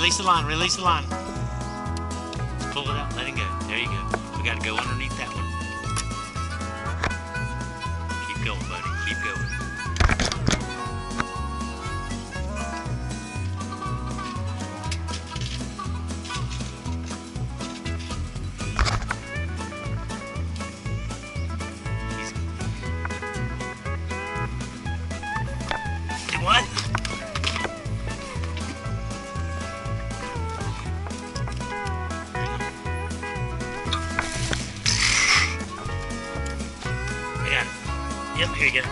Release the line, release the line. Pull it out, let it go. There you go. We gotta go underneath that one. Keep going, buddy. Keep going. What? Yeah. Yep, here you go.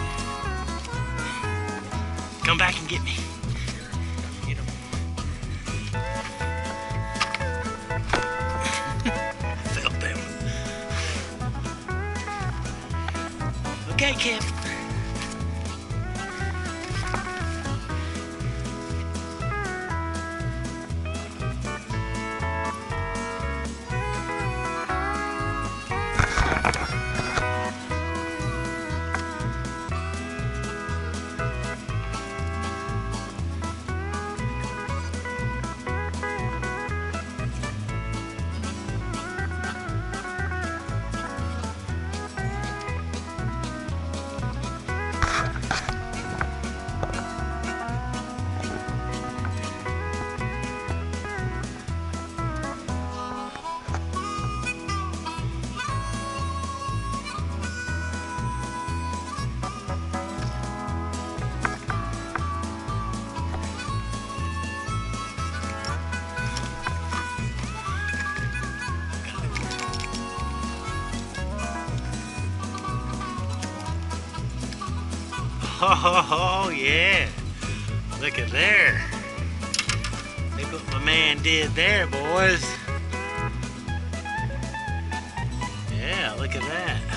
Come back and get me. Get him. I felt that one. Okay, Kev. Oh, yeah. Look at there. Look what my man did there, boys. Yeah, look at that.